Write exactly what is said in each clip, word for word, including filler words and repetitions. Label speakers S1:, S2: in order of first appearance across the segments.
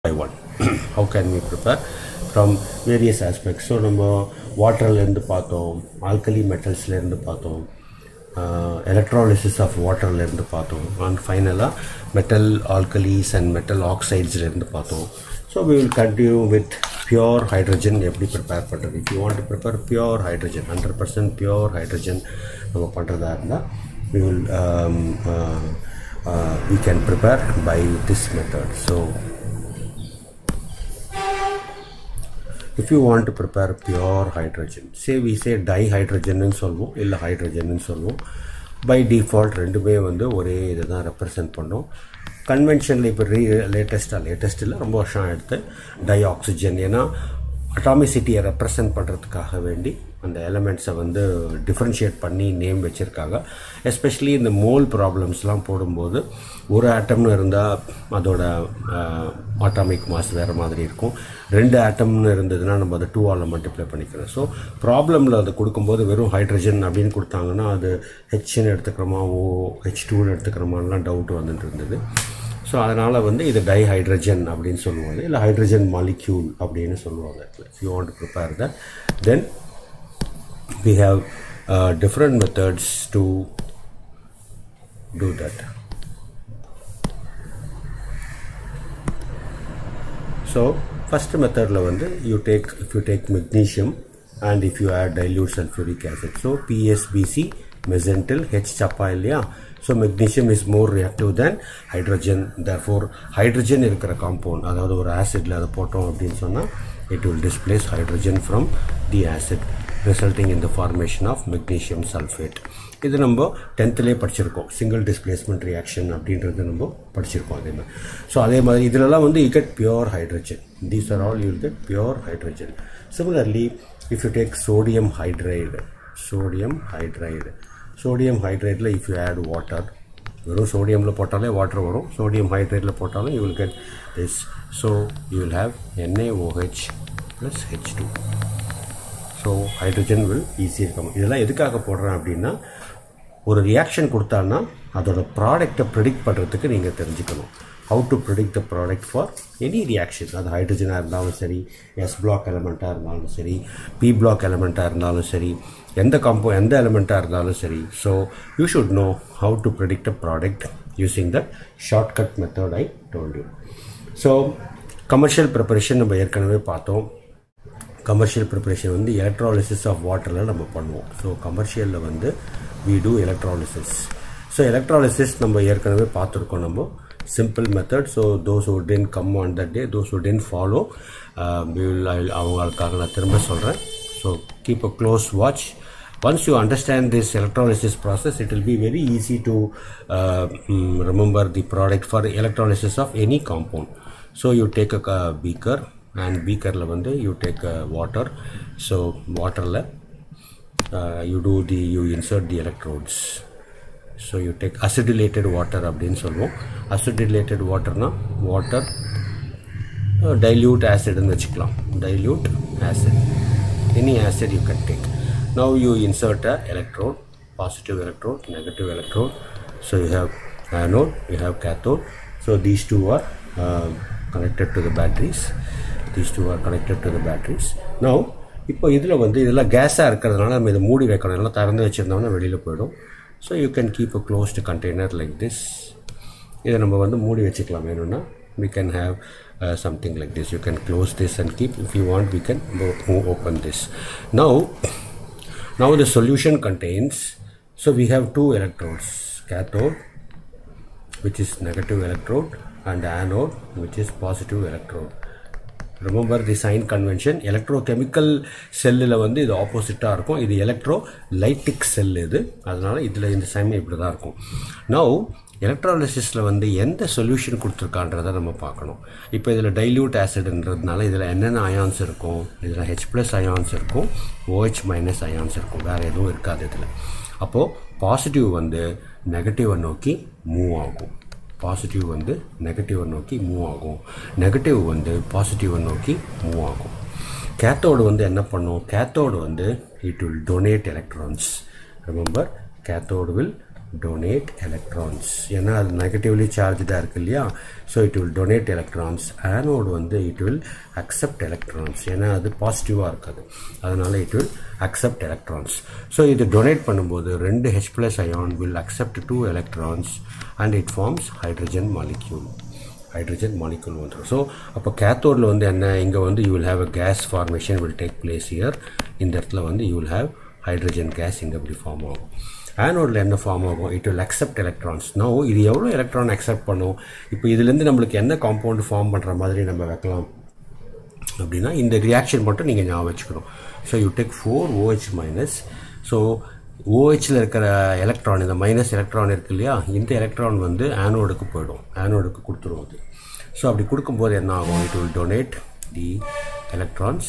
S1: by one. How can we prepare from various aspects? So நம்ம வாட்டர்லேருந்து பார்த்தோம், alkali மெட்டல்ஸ்லேருந்து பார்த்தோம், electrolysis of வாட்டர்லேருந்து பார்த்தோம், and ஃபைனலாக மெட்டல் ஆல்கலிஸ் அண்ட் மெட்டல் ஆக்சைட்ஸ்லேருந்து பார்த்தோம். So we will continue with pure hydrogen. எப்படி prepare பண்ணுறது? If you want to prepare pure hydrogen, one hundred percent pure hydrogen நம்ம பண்ணுறதா இருந்தால் we will um, uh, uh, we can prepare by this method. So if you want to prepare pure hydrogen, say we say dihydrogen ன்னு சொல்வோம், இல்லை hydrogen சொல்வோம். By default ரெண்டுமே வந்து ஒரே இதை தான் ரெப்ரசன்ட் பண்ணோம். கன்வென்ஷனில் இப்போ ரீ லேட்டஸ்ட்டாக லேட்டஸ்ட் இல்லை ரொம்ப வருஷம் எடுத்து டை ஆக்சிஜன், ஏன்னா அட்டாமிசிட்டியை ரெப்ரசன்ட் பண்ணுறதுக்காக வேண்டி அந்த எலமெண்ட்ஸை வந்து டிஃப்ரென்ஷியேட் பண்ணி நேம் வச்சுருக்காங்க. எஸ்பெஷலி இந்த மோல் ப்ராப்ளம்ஸ்லாம் போடும்போது ஒரு ஆட்டம்னு இருந்தால் அதோட அட்டாமிக் மாஸ் வேறு மாதிரி இருக்கும். ரெண்டு ஆட்டம்னு இருந்ததுன்னா நம்ம அதை டூ ஆல் மல்டிப்ளை பண்ணிக்கிறோம். ஸோ ப்ராப்ளமில் அது கொடுக்கும்போது வெறும் ஹைட்ரஜன் அப்படின்னு கொடுத்தாங்கன்னா அது ஹெச்ன்னு எடுத்துக்கிறோமா ஓ ஹெச் டூன்னு எடுத்துக்கிறோமான்லாம் டவுட் வந்துட்டு இருந்தது. ஸோ அதனால் வந்து இது டைஹைட்ரஜன் அப்படின்னு சொல்லுவாங்க, இல்லை ஹைட்ரஜன் மாலிக்யூல் அப்படின்னு சொல்லுவாங்க. If you want to prepare that, then we have uh, different methods to do that. So first method la vandu you take, if you take magnesium and if you add dilute sulfuric acid, so P S B C mesentyl H chappa illaya. So magnesium is more reactive than hydrogen, therefore hydrogen irukra compound adhaadu or acid la adha potom appdin sonna it will displace hydrogen from the acid, resulting in the formation of magnesium sulfate. இது நம்ம டென்த்லேயே படிச்சிருக்கோம், single displacement reaction அப்படின்றது நம்ம படிச்சிருக்கோம். அதே மாதிரி so அதே மாதிரி இதிலெல்லாம் வந்து you get pure hydrogen. These are all you get pure hydrogen. Similarly if you take sodium hydride, sodium hydride sodium ஹைட்ரைடில் இஃப் யூ ஆட் வாட்டர், வெறும் சோடியமில் போட்டாலே வாட்டர் வரும், சோடியம் ஹைட்ரைடில் போட்டாலும் you will get this. So you will have N a O H plus H two. So hydrogen will ஈஸியாக இருக்கும். இதெல்லாம் எதுக்காக போடுறேன் அப்படின்னா, ஒரு ரியாக்ஷன் கொடுத்தான்னா அதோட ப்ராடக்டை ப்ரிடிக்ட் பண்ணுறதுக்கு நீங்கள் தெரிஞ்சுக்கணும். How to predict the product for any reaction. அது ஹைட்ரஜனாக இருந்தாலும் சரி, எஸ் பிளாக் எலமெண்ட்டாக இருந்தாலும் சரி, பி பிளாக் எலமெண்ட்டாக இருந்தாலும் சரி, எந்த காம்போ எந்த எலமெண்ட்டாக இருந்தாலும் சரி. So you should know how to predict a product using the shortcut method I told you. So commercial preparation நம்ம ஏற்கனவே பார்த்தோம். கமர்ஷியல் ப்ரிப்பரேஷன் வந்து எலக்ட்ராலிசிஸ் ஆஃப் வாட்டரில் நம்ம பண்ணுவோம். ஸோ கமர்ஷியலில் வந்து we do electrolysis. So electrolysis நம்ம ஏற்கனவே பார்த்துருக்கோம் நம்ம simple method. So those who didn't come on that day, those who didn't follow, uh, we will அவங்களுக்காக நான் திரும்ப சொல்கிறேன். So keep a close watch. Once you understand this electrolysis process, it will be very easy to uh, remember the product for electrolysis of any compound. So you take a, a beaker, and beakerல வந்து you take a water. So waterல uh, you do the you insert the electrodes. So you take acidylated water அப்படின்னு சொல்லுவோம். acidylated waterனா water uh, dilute acid ன்னு வச்சுக்கலாம். dilute acid, any acid you can take. Now you insert a electrode, positive electrode, negative electrode. So you have anode, you have cathode. So these two are uh, connected to the batteries. These two are connected to the batteries. Now இப்போ இதில் வந்து இதெல்லாம் கேஸாக இருக்கிறதுனால நம்ம இதை மூடி வைக்கணும். எல்லாம் திறந்து வச்சுருந்தோம்னா வெளியில் போயிடும். So you can keep a closed container like this. இதை நம்ம வந்து மூடி வச்சுக்கலாம். வேணும்னா we can have uh, something like this. You can close this and keep. If you want, we can open this. Now now the solution contains, so we have two electrodes, cathode which is negative electrode and anode which is positive electrode. Remember the sign convention. electrochemical செல்லில் வந்து இது ஆப்போசிட்டாக இருக்கும், இது electrolytic செல் இது, அதனால் இதில் இந்த சைன் இப்படி தான் இருக்கும். நவ் எலக்ட்ராலிசிஸில் வந்து எந்த சொல்யூஷன் கொடுத்துருக்கான்றதை நம்ம பார்க்கணும். இப்போ இதில் டைல்யூட் ஆசிட்ன்றதுனால இதில் என்னென்ன அயான்ஸ் இருக்கும், இதில் ஹெச் ப்ளஸ் அயான்ஸ் இருக்கும், ஓஹெச் மைனஸ் அயான்ஸ் இருக்கும், வேறு எதுவும் இருக்காது இதில். அப்போது பாசிட்டிவ் வந்து நெகட்டிவை நோக்கி மூவ் ஆகும், பாசிட்டிவ் வந்து நெகட்டிவை நோக்கி மூவ் ஆகும், நெகட்டிவ் வந்து பாசிட்டிவை நோக்கி மூவ் ஆகும். கேத்தோடு வந்து என்ன பண்ணும், கேத்தோடு வந்து it will donate electrons. Remember, cathode will donate electrons. ஏன்னா அது நெகட்டிவ்லி சார்ஜ்டாக இருக்கு இல்லையா, so it will donate electrons. Anode வந்து இட் வில் அக்செப்ட் எலக்ட்ரான்ஸ், ஏன்னா அது பாசிட்டிவாக இருக்காது, அதனால it will accept electrons. So இது டொனேட் பண்ணும்போது ரெண்டு H plus ion will accept two electrons and it forms hydrogen molecule. Hydrogen molecule வந்துடும். ஸோ அப்போ கேத்தோடில் வந்து என்ன, இங்கே வந்து you will have a gas formation will take place here. இந்த இடத்துல வந்து யூ வில் ஹேவ் ஹைட்ரஜன் கேஸ் இங்கே இப்படி ஃபார்ம் ஆகும். ஆனோடில் என்ன ஃபார்ம் ஆகும், it will accept electrons. No இது எவ்வளோ எலக்ட்ரான் அக்செப்ட் பண்ணும், இப்போ இதுலேருந்து நம்மளுக்கு என்ன காம்பவுண்ட் ஃபார்ம் பண்ணுற மாதிரி நம்ம வைக்கலாம் அப்படின்னா இந்த ரியாக்ஷன் மட்டும் நீங்கள் ஞாபகம் வச்சுக்கணும். So you take four OH minus. So ஓஹெச்சில் இருக்கிற எலக்ட்ரான், இந்த மைனஸ் எலக்ட்ரான் இருக்கு இல்லையா, இந்த எலக்ட்ரான் வந்து ஆனோடுக்கு போயிடும், ஆனோடுக்கு கொடுத்துரும் அது. ஸோ அப்படி கொடுக்கும்போது என்ன ஆகும், it will donate the electrons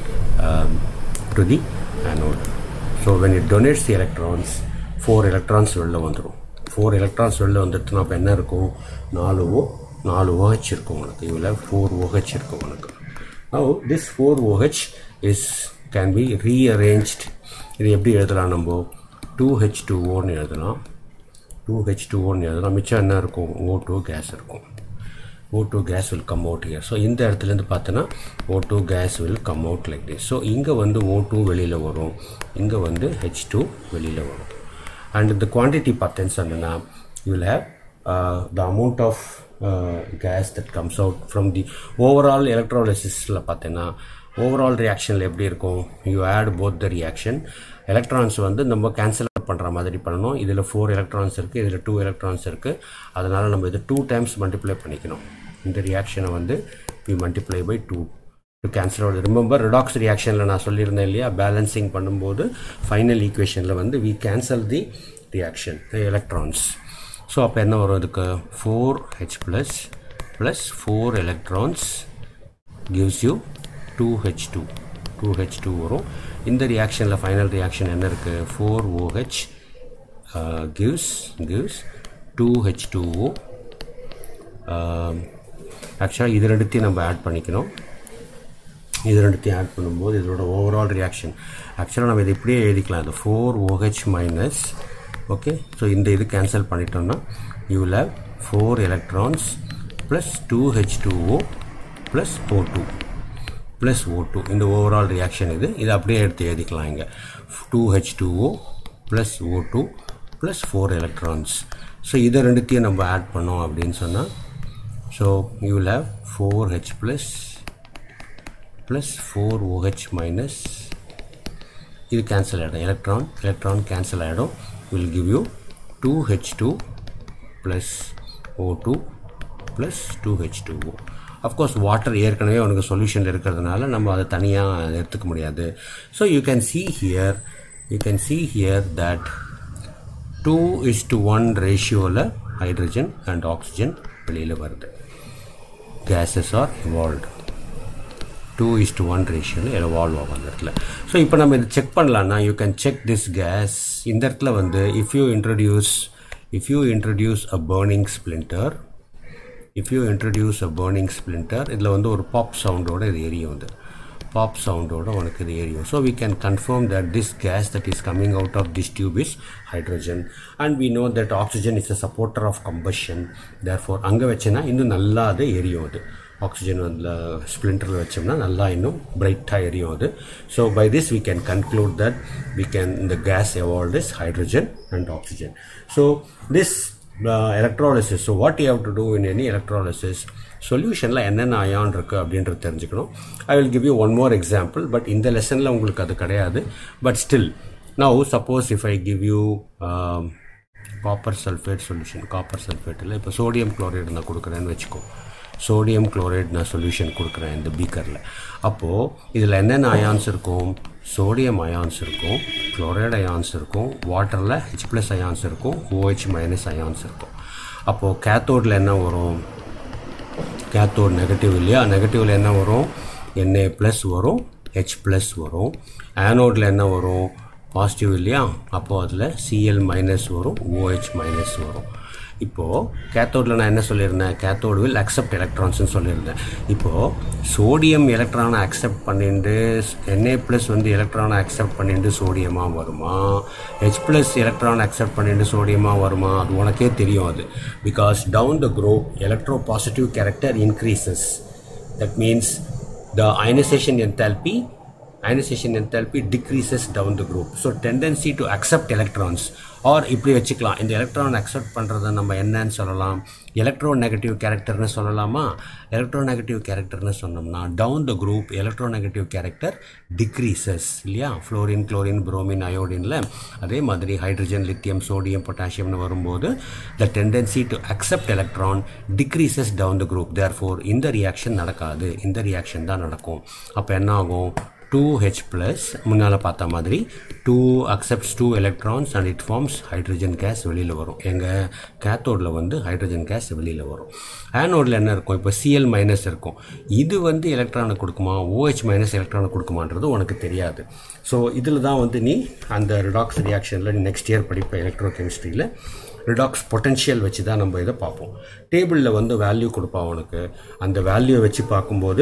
S1: to the anode. So when it donates the electrons, four electrons வெளில வந்துடும். ஃபோர் எலக்ட்ரான்ஸ் வெளில வந்துட்டுனா அப்போ என்ன இருக்கும், நாலு ஓ நாலு OH இருக்கும் உனக்கு, இதில் ஃபோர் OH இருக்கும் உனக்கு. Now this four OH is can be rearranged. இது எப்படி எழுதலாம், நம்ம டூ ஹெச் டூ ஓன்னு எழுதலாம், டூ ஹெச் டூ ஓன்னு எழுதலாம். மிச்சம் என்ன இருக்கும், ஓ டூ கேஸ் இருக்கும். O two gas will come out here. So இந்த இடத்துலேருந்து பார்த்தோன்னா O two gas will come out like this. So இங்கே வந்து ஓ டூ வெளியில் வரும், இங்கே வந்து ஹெச் டூ வெளியில் வரும். அண்ட் இந்த குவான்டிட்டி பார்த்தேன்னு சொன்னேன்னா you will have the amount of gas that comes out from the overall எலக்ட்ரோலிசிஸில் பார்த்தேன்னா ஓவரால் ரியாக்ஷனில் எப்படி இருக்கும், you add both the reaction. Electrons வந்து நம்ம கேன்சல் பண்ணுற மாதிரி பண்ணணும். இதில் ஃபோர் எலக்ட்ரான்ஸ் இருக்குது, இதில் டூ எலக்ட்ரான்ஸ் இருக்குது, அதனால் நம்ம இது டூ டைம்ஸ் மல்டிப்ளை பண்ணிக்கணும். இந்த ரியாக்ஷனை வந்து we multiply by two to cancel out. Remember redox ரியாக்ஷனில் நான் சொல்லியிருந்தேன் இல்லையா, பேலன்சிங் பண்ணும்போது ஃபைனல் ஈக்குவேஷனில் வந்து we cancel the reaction electrons. So அப்போ என்ன வரும், இதுக்கு four H plus plus four electrons gives you two H two two H two வரும். இந்த ரியாக்ஷனில் ஃபைனல் ரியாக்ஷன் என்ன இருக்குது, four OH uh, gives gives two H two O. ஆக்சுவலாக இது ரெண்டுத்தையும் நம்ம ஆட் பண்ணிக்கணும். இது ரெண்டுத்தையும் ஆட் பண்ணும்போது இதோட ஓவரால் ரியாக்ஷன் ஆக்சுவலாக நம்ம இது இப்படியே எழுதிக்கலாம், இது four OH minus. Okay, so இந்த இது கேன்சல் பண்ணிட்டோம்னா you will have four electrons plus two H two O plus O two plus O two. இந்த ஓவரால் ரியாக்ஷன் இது இது அப்படியே எடுத்து எழுதிக்கலாம். இங்கே two H two O plus O two plus four electrons. So இதை ரெண்டுத்தையும் நம்ம ஆட் பண்ணோம் அப்படின்னு சொன்னால் so you will have four H plus plus four OH minus. இது கேன்சல் ஆகிடும், எலக்ட்ரான் எலக்ட்ரான் கேன்சல் ஆகிடும். Will give you two H two plus O two plus two H two O. Of course water ஏற்கனவே உனக்கு சொல்யூஷனில் இருக்கிறதுனால நம்ம அதை தனியாக எடுத்துக்க முடியாது. So you can see here you can see here that two is to one ரேஷியோவில் ஹைட்ரஜன் அண்ட் ஆக்சிஜன் வெளியில் வருது. Gases are evolved two is to one ரேஷியோவில் எவால்வ் ஆகும் அந்த இடத்துல. ஸோ இப்போ நம்ம இதை செக் பண்ணலான்னா you can check this gas. இந்த இடத்துல வந்து if you introduce if you introduce a burning splinter if you introduce a burning splinter, இதில் வந்து ஒரு பாப் சவுண்டோட இது எரியும், வந்து பாப் சவுண்டோட உனக்கு இது எரியும். So we can confirm that this gas that is coming out of this tube is hydrogen and we know that oxygen is a supporter of combustion. therefore அங்கே வச்சேன்னா இன்னும் நல்லா அது எரியும். அது ஆக்சிஜன் அதில் ஸ்பிளிண்டரில் வச்சோம்னா நல்லா இன்னும் பிரைட்டாக எரியும் அது. So by this we can conclude that we can the gas evolved is hydrogen and oxygen. so this Uh, electrolysis. So what you have to do in any electrolysis, சொல்யூஷனில் என்னென்ன அயான் இருக்குது அப்படின்றது தெரிஞ்சுக்கணும். I will give you one more example, but இந்த லெசனில் உங்களுக்கு அது கிடையாது. But still now suppose if I give you copper sulphate solution, copper சல்ஃபேட்டில் இப்போ சோடியம் குளோரைடு நான் கொடுக்குறேன்னு வச்சுக்கோ, சோடியம் குளோரைடு நான் சொல்யூஷன் கொடுக்குறேன் இந்த பீக்கரில். அப்போது இதில் என்னென்ன அயான்ஸ் இருக்கும், சோடியம் அயான்ஸ் இருக்கும், குளோரைடு அயான்ஸ் இருக்கும், வாட்டரில் ஹெச் ப்ளஸ் அயான்ஸ் இருக்கும், OH மைனஸ் அயான்ஸ் இருக்கும். அப்போது கேத்தோடில் என்ன வரும், கேத்தோட் நெகட்டிவ் இல்லையா, நெகட்டிவில் என்ன வரும், Na ப்ளஸ் வரும், ஹெச் ப்ளஸ் வரும். ஆனோடில் என்ன வரும், பாசிட்டிவ் இல்லையா, அப்போது அதில் Cl மைனஸ் வரும், OH மைனஸ் வரும். இப்போது கேத்தோடில் நான் என்ன சொல்லியிருந்தேன், கேத்தோடு வில் அக்செப்ட் எலக்ட்ரான்ஸ்னு சொல்லியிருந்தேன். இப்போது சோடியம் எலக்ட்ரானை அக்செப்ட் பண்ணிட்டு Na ப்ளஸ் வந்து எலக்ட்ரானை அக்செப்ட் பண்ணிட்டு சோடியமாக வருமா, H ப்ளஸ் எலக்ட்ரானை அக்செப்ட் பண்ணிட்டு சோடியமாக வருமா, அது உனக்கே தெரியும். அது because down the group electropositive character increases. That means the ionization enthalpy ionization enthalpy decreases down the group. So tendency to accept electrons, or இப்படி வச்சுக்கலாம், இந்த எலக்ட்ரான் அக்செப்ட் பண்ணுறதை நம்ம என்னன்னு சொல்லலாம், எலக்ட்ரோ நெகட்டிவ் கேரக்டர்னு சொல்லலாமா. எலக்ட்ரோ நெகட்டிவ் கேரக்டர்னு சொன்னோம்னா down the group electronegative character decreases இல்லையா. ஃப்ளோரின், குளோரின், புரோமின், அயோடினில் அதே மாதிரி ஹைட்ரஜன், லித்தியம், சோடியம், பொட்டாசியம்னு வரும்போது the tendency to accept electron decreases down the group. Therefore இந்த ரியாக்ஷன் நடக்காது, இந்த ரியாக்ஷன் தான் நடக்கும். அப்போ என்ன ஆகும், டூ ஹெச் ப்ளஸ் முன்னால் பார்த்த மாதிரி two accepts two electrons and it forms hydrogen gas வெளியில் வரும். எங்கள் கேத்தோடில் வந்து ஹைட்ரஜன் கேஸ் வெளியில் வரும். ஆனோடில் என்ன இருக்கும், இப்போ சிஎல் மைனஸ் இருக்கும், இது வந்து எலக்ட்ரானை கொடுக்குமா, ஓஹெச் மைனஸ் எலக்ட்ரானை கொடுக்குமான்றது உனக்கு தெரியாது. ஸோ இதில் தான் வந்து நீ அந்த ரிடாக்ஸ் ரியாக்ஷனில் நீ நெக்ஸ்ட் இயர் படிப்ப எலக்ட்ரோ கெமிஸ்ட்ரியில் ரிடாக்ஸ் பொட்டன்ஷியல் வச்சு தான் நம்ம இதை பார்ப்போம். டேபிளில் வந்து வேல்யூ கொடுப்பா உனக்கு, அந்த வேல்யூவை வச்சு பார்க்கும்போது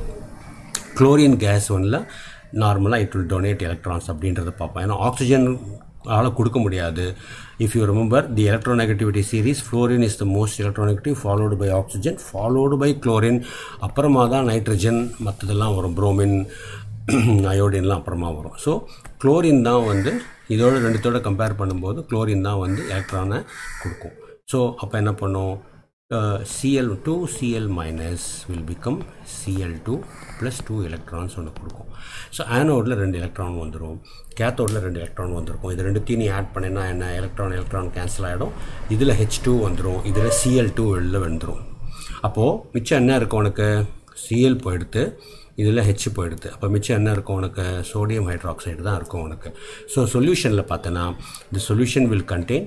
S1: குளோரின் கேஸ் ஒன்றில் நார்மலாக இட் வில் டொனேட் எலக்ட்ரான்ஸ் அப்படின்றத பார்ப்போம். ஏன்னா ஆக்சிஜன் ஆல் கொடுக்க முடியாது. If you remember the electronegativity series, fluorine is the most electronegative, followed by oxygen, followed by chlorine, அப்புறமா தான் நைட்ரஜன் மற்றதெல்லாம் வரும், புரோமின், அயோடின்லாம் அப்புறமா வரும். ஸோ குளோரின் தான் வந்து இதோட ரெண்டுத்தோட கம்பேர் பண்ணும்போது குளோரின் தான் வந்து எலக்ட்ரானை கொடுக்கும். ஸோ அப்போ என்ன பண்ணும், Uh, C L two C L minus will become C L two plus two electrons ஒன்று கொடுக்கும். ஸோ ஆனோடில் ரெண்டு எலக்ட்ரான் வந்துடும், கேத்தோடில் ரெண்டு எலக்ட்ரான் வந்துருக்கும். இது ரெண்டுத்தையும் நீ ஆட் பண்ணினா என்ன, எலக்ட்ரான் எலக்ட்ரான் கேன்சல் ஆகிடும். இதில் ஹெச் டூ வந்துடும், இதில் C L two வெளில வந்துடும். அப்போது மிச்சம் என்ன இருக்கும் உனக்கு, Cl போயிடுத்து, இதில் ஹெச் போயிடுது. அப்போ மிச்சம் என்ன இருக்கும் உனக்கு, சோடியம் ஹைட்ராக்சைடு தான் இருக்கும் உனக்கு. ஸோ சொல்யூஷனில் பார்த்தோன்னா the solution will contain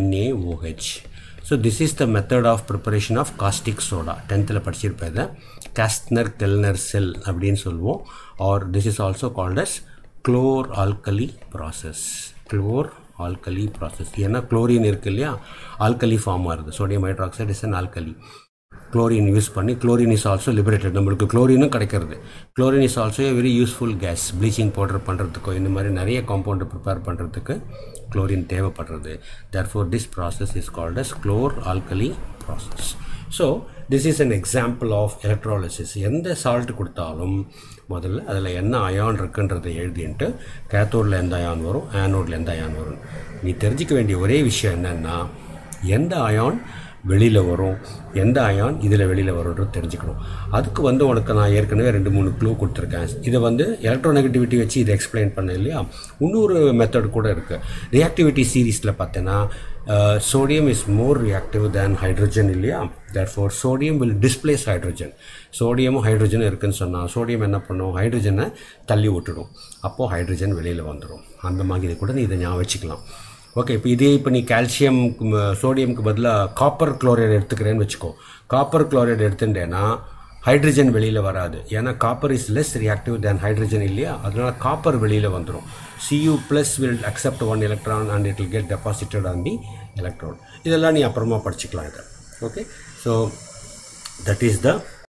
S1: NaOH. So this is the method of preparation of caustic soda. டென்த்தில் படிச்சிருப்பேன், காஸ்ட்னர் கெல்னர் செல் அப்படின்னு சொல்லுவோம். or this is also called as chlor alkali process. chlor alkali process. ஏன்னா chlorine இருக்கு இல்லையா, ஆல்கலி ஃபார்ம் ஆகுது, sodium hydroxide is an alkali. Chlorine use பண்ணி, chlorine is also liberated, நம்மளுக்கு குளோரினும் கிடைக்கிறது. Chlorine is also a very useful gas, bleaching powder பண்ணுறதுக்கோ இந்த மாதிரி நிறைய காம்பவுண்டு ப்ரிப்பேர் பண்ணுறதுக்கு குளோரின் தேவைப்படுறது. Therefore this process is called as chlor alkali process. So this is an example of electrolysis. எந்த சால்ட் கொடுத்தாலும் முதல்ல அதில் என்ன அயான் இருக்குன்றதை எழுதின்ட்டு கேத்தோடில் எந்த அயான் வரும், ஆனோடில் எந்த அயான் வரும். நீ தெரிஞ்சிக்க வேண்டிய ஒரே விஷயம் என்னென்னா, எந்த அயான் வெளியில் வரும், எந்த அயான் இதில் வெளியில் வரும்ன்றது தெரிஞ்சுக்கணும். அதுக்கு வந்து உனக்கு நான் ஏற்கனவே ரெண்டு மூணு க்ளூ கொடுத்துருக்கேன். இதை வந்து எலக்ட்ரோநெகட்டிவிட்டி வச்சு இதை எக்ஸ்பிளைன் பண்ண இல்லையா. இன்னொரு மெத்தட் கூட இருக்குது. ரியாக்டிவிட்டி சீரீஸில் பார்த்தேன்னா sodium is more reactive than hydrogen இல்லையா. Therefore sodium will displace hydrogen. சோடியமும் ஹைட்ரஜனும் இருக்குதுன்னு சொன்னால் சோடியம் என்ன பண்ணும், ஹைட்ரஜனை தள்ளி விட்டுடும். அப்போது ஹைட்ரஜன் வெளியில் வந்துடும். அந்த மாதிரி கூட நீ இதை ஞாபகம் வச்சுக்கலாம். ஓகே, இப்போ இதே இப்போ நீ கால்சியம் சோடியமுக்கு பதிலாக காப்பர் குளோரைடு எடுத்துக்கிறேன்னு வச்சுக்கோ. காப்பர் குளோரைடு எடுத்துட்டேன்னா ஹைட்ரஜன் வெளியில் வராது, ஏன்னா copper is less reactive than hydrogen இல்லையா. அதனால காப்பர் வெளியில் வந்துடும். Cu plus will accept one electron and it will get deposited on the electrode. இதெல்லாம் நீ அப்புறமா படிச்சுக்கலாம் இதை. Okay, so that is the